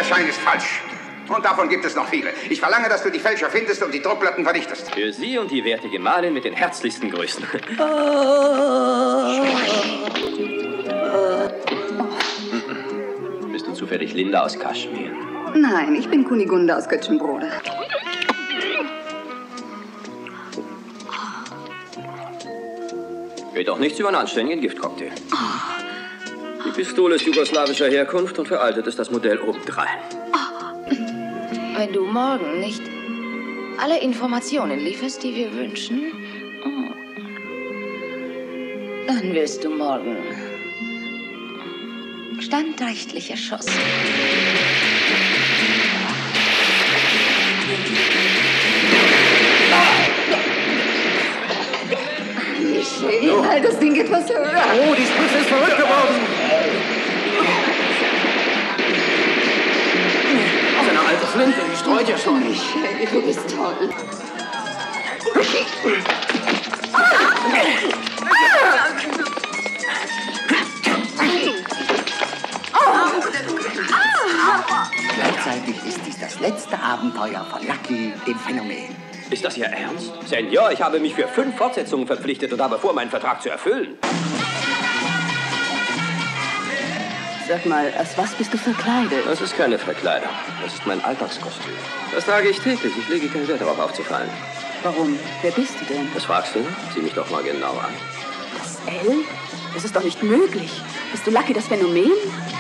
Schein ist falsch. Und davon gibt es noch viele. Ich verlange, dass du die Fälscher findest und die Druckplatten vernichtest. Für Sie und die werte Gemahlin mit den herzlichsten Grüßen. Bist du zufällig Linda aus Kaschmir? Nein, ich bin Kunigunde aus Götschenbrode. Geht auch nichts über einen anständigen Giftcocktail. Die Pistole ist jugoslawischer Herkunft und veraltet ist das Modell obendrein. Wenn du morgen nicht alle Informationen lieferst, die wir wünschen, dann wirst du morgen standrechtlich erschossen. Wie schön, halt das Ding etwas höher. Oh, die Spitze ist verrückt geworden. Seine alte Flinte, die streut ja schon. Michelle, du bist toll. Gleichzeitig ist dies das letzte Abenteuer von Lucky, dem Phänomen. Ist das Ihr Ernst? Senior, ich habe mich für 5 Fortsetzungen verpflichtet und habe vor, meinen Vertrag zu erfüllen. Sag mal, als was bist du verkleidet? Das ist keine Verkleidung. Das ist mein Alltagskostüm. Das trage ich täglich. Ich lege keinen Wert darauf aufzufallen. Warum? Wer bist du denn? Das fragst du? Sieh mich doch mal genau an. Das L? Das ist doch nicht möglich. Bist du Lucky das Phänomen?